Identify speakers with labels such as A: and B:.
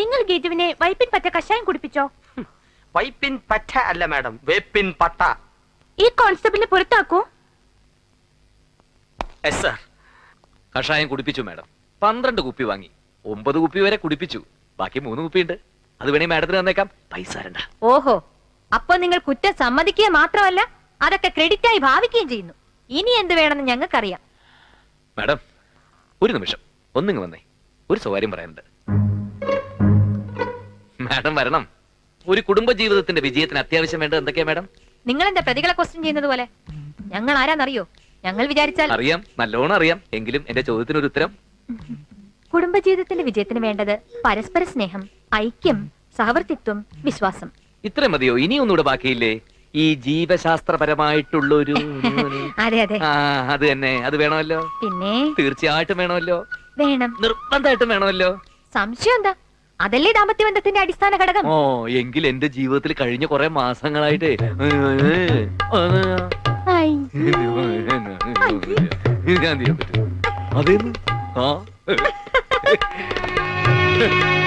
A: നിങ്ങൾ ഗീതുവിനെ വൈപ്പിൻ പറ്റ കഷായം കുടിപ്പിച്ചോ?
B: വൈപ്പിൻ പറ്റ അല്ല മാഡം, വേപ്പിൻ പട്ട.
A: ഈ കോൺസ്റ്റബിളിനെ പുറത്താക്കൂ.
C: കഷായം കുടിപ്പിച്ചു മാഡം. 12 കുപ്പി വാങ്ങി, 9 കുപ്പി വരെ കുടിപ്പിച്ചു. ബാക്കി 3 കുപ്പിയുണ്ട്. അത് വേണേ മാഡത്തിന് തന്നേക്കാം. പൈസ തരണ്ട.
A: ഓഹോ, അപ്പൊ നിങ്ങൾ കുറ്റം സമ്മതിക്കുക മാത്രമല്ല അതൊക്കെ ക്രെഡിറ്റ് ആയി ഭാവിക്കുകയും ചെയ്യുന്നു. ഇനി എന്ത് വേണമെന്ന് ഞങ്ങൾക്കറിയാം.
C: മാഡം ഒരു നിമിഷം ഒന്നിങ്ങ് വന്നേ, ഒരു സ്വകാര്യം പറയാനുണ്ട്. മാഡം വരണം. ഒരു കുടുംബ ജീവിതത്തിന്റെ വിജയത്തിന് അത്യാവശ്യം വേണ്ടത് എന്തൊക്കെയാ മാഡം?
A: നിങ്ങൾ എന്താ പ്രതികളെ ക്വസ്റ്റ്യൻ ചെയ്യുന്നത് പോലെ? ഞങ്ങൾ ആരാന്നറിയോ? ഞങ്ങൾ വിചാരിച്ചാൽ
C: അറിയാം, നല്ലോണം അറിയാം. എങ്കിലും എന്റെ ചോദ്യത്തിനൊരു ഉത്തരം.
A: കുടുംബജീവിതത്തിന്റെ വിജയത്തിന് വേണ്ടത് പരസ്പര സ്നേഹം, ഐക്യം, സഹവർത്തിത്വം, വിശ്വാസം.
C: ഇത്ര മതിയോ? ഇനി ഒന്നുകൂടെ ബാക്കിയില്ലേ? ഈ ജീവശാസ്ത്രപരമായിട്ടുള്ളൊരു
A: അതെ അതെ,
C: അത് തന്നെ. അത് വേണമല്ലോ.
A: പിന്നെ
C: തീർച്ചയായിട്ടും വേണമല്ലോ.
A: വേണം,
C: നിർബന്ധമായിട്ടും വേണമല്ലോ.
A: സംശയം എന്താ? അതല്ലേ ദാമ്പത്യ ബന്ധത്തിന്റെ അടിസ്ഥാന ഘടകം.
C: ഓ, എങ്കിൽ എന്റെ ജീവിതത്തിൽ കഴിഞ്ഞ കുറെ മാസങ്ങളായിട്ടേ അതേന്ന്